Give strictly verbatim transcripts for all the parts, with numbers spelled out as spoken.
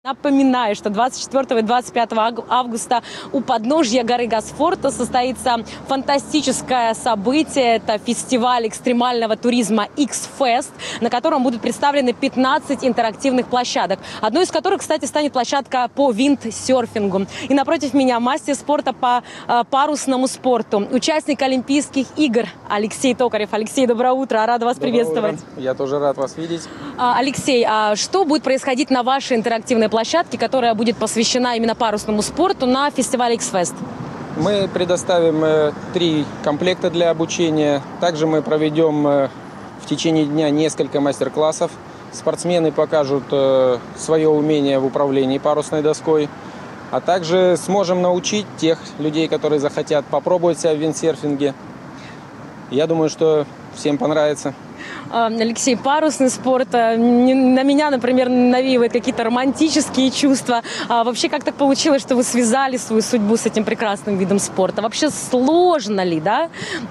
Напоминаю, что двадцать четвёртого и двадцать пятого августа у подножья горы Госфорта состоится фантастическое событие. Это фестиваль экстремального туризма X-Fest, на котором будут представлены пятнадцать интерактивных площадок. Одной из которых, кстати, станет площадка по виндсерфингу. И напротив меня мастер спорта по э, парусному спорту, участник Олимпийских игр Алексей Токарев. Алексей, доброе утро, рада вас Доброе приветствовать. Утро. Я тоже рад вас видеть. А, Алексей, а что будет происходить на вашей интерактивной площадке? площадки, которая будет посвящена именно парусному спорту на фестивале X-Fest? Мы предоставим э, три комплекта для обучения. Также мы проведем э, в течение дня несколько мастер-классов. Спортсмены покажут э, свое умение в управлении парусной доской. А также сможем научить тех людей, которые захотят попробовать себя в виндсерфинге. Я думаю, что всем понравится. Алексей, парусный спорт на меня, например, навеивает какие-то романтические чувства. А вообще, как так получилось, что вы связали свою судьбу с этим прекрасным видом спорта? Вообще сложно ли, да?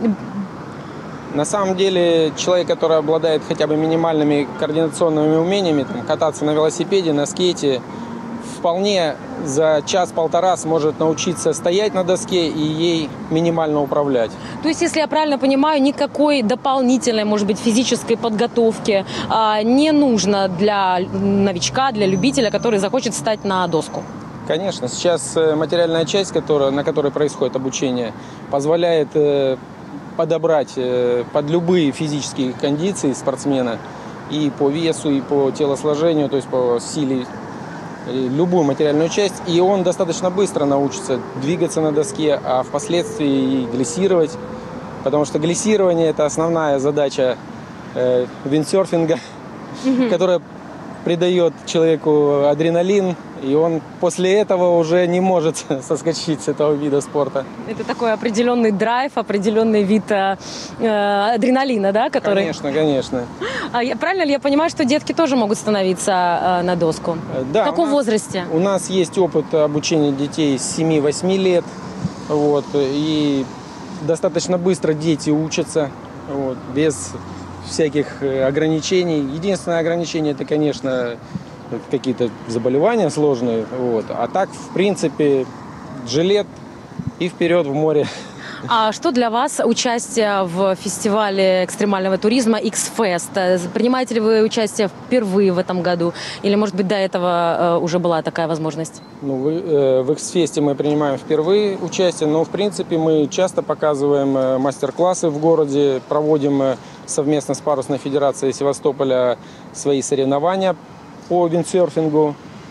На самом деле, человек, который обладает хотя бы минимальными координационными умениями, там, кататься на велосипеде, на скейте, вполне за час-полтора сможет научиться стоять на доске и ей минимально управлять. То есть, если я правильно понимаю, никакой дополнительной, может быть, физической подготовки а, не нужно для новичка, для любителя, который захочет встать на доску? Конечно. Сейчас материальная часть, которая, на которой происходит обучение, позволяет э, подобрать э, под любые физические кондиции спортсмена и по весу, и по телосложению, то есть по силе, любую материальную часть, и он достаточно быстро научится двигаться на доске, а впоследствии и глиссировать, потому что глиссирование – это основная задача э, виндсерфинга, mm-hmm. которая придает человеку адреналин, и он после этого уже не может соскочить с этого вида спорта. Это такой определенный драйв, определенный вид э, адреналина, да, который… Конечно, конечно. А я, правильно ли я понимаю, что детки тоже могут становиться э, на доску? Да. В каком у нас, возрасте? У нас есть опыт обучения детей с семи-восьми лет, вот, и достаточно быстро дети учатся, вот, без всяких ограничений. Единственное ограничение – это, конечно, какие-то заболевания сложные. Вот. А так, в принципе, жилет и вперед в море. А что для вас участие в фестивале экстремального туризма X-Fest? Принимаете ли вы участие впервые в этом году? Или, может быть, до этого уже была такая возможность? Ну, в X-Fest мы принимаем впервые участие, но, в принципе, мы часто показываем мастер-классы в городе, проводим совместно с Парусной Федерацией Севастополя свои соревнования по виндсерфингу.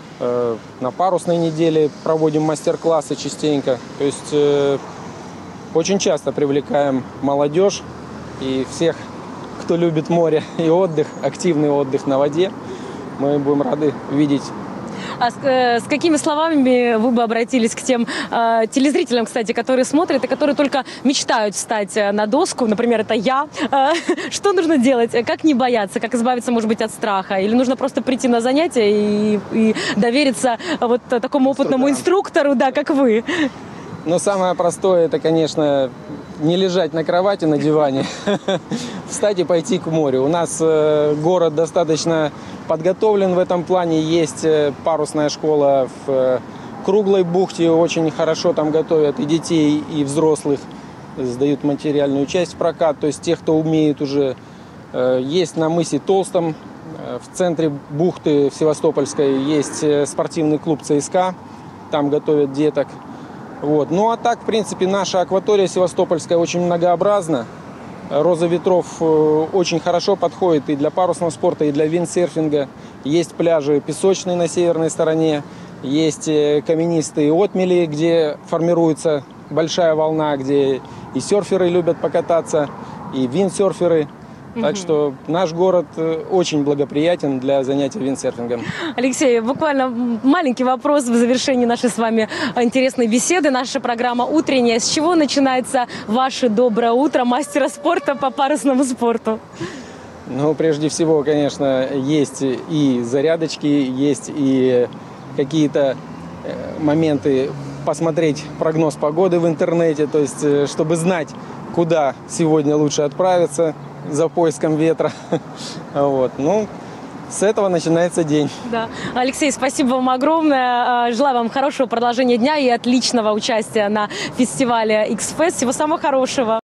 На парусной неделе проводим мастер-классы частенько. То есть очень часто привлекаем молодежь и всех, кто любит море и отдых, активный отдых на воде. Мы будем рады видеть. А с, э, с какими словами вы бы обратились к тем э, телезрителям, кстати, которые смотрят и которые только мечтают встать на доску, например, это я. Э, что нужно делать? Как не бояться? Как избавиться, может быть, от страха? Или нужно просто прийти на занятия и, и довериться вот такому опытному инструктору, да, как вы? Но самое простое – это, конечно, не лежать на кровати, на диване, встать и пойти к морю. У нас э, город достаточно подготовлен в этом плане. Есть парусная школа в э, Круглой бухте, очень хорошо там готовят и детей, и взрослых, сдают материальную часть в прокат. То есть тех, кто умеет уже. Э, есть на мысе Толстом, э, в центре бухты в Севастопольской, есть спортивный клуб ЦСКА, там готовят деток. Вот. Ну а так, в принципе, наша акватория севастопольская очень многообразна. Роза ветров очень хорошо подходит и для парусного спорта, и для виндсерфинга. Есть пляжи песочные на северной стороне, есть каменистые отмели, где формируется большая волна, где и серферы любят покататься, и виндсерферы. Так что наш город очень благоприятен для занятий виндсерфингом. Алексей, буквально маленький вопрос в завершении нашей с вами интересной беседы. Наша программа утренняя. С чего начинается ваше доброе утро мастера спорта по парусному спорту? Ну, прежде всего, конечно, есть и зарядочки, есть и какие-то моменты посмотреть прогноз погоды в интернете, то есть, чтобы знать, куда сегодня лучше отправиться за поиском ветра. Вот. Ну, с этого начинается день. Да. Алексей, спасибо вам огромное. Желаю вам хорошего продолжения дня и отличного участия на фестивале X-Fest. Всего самого хорошего.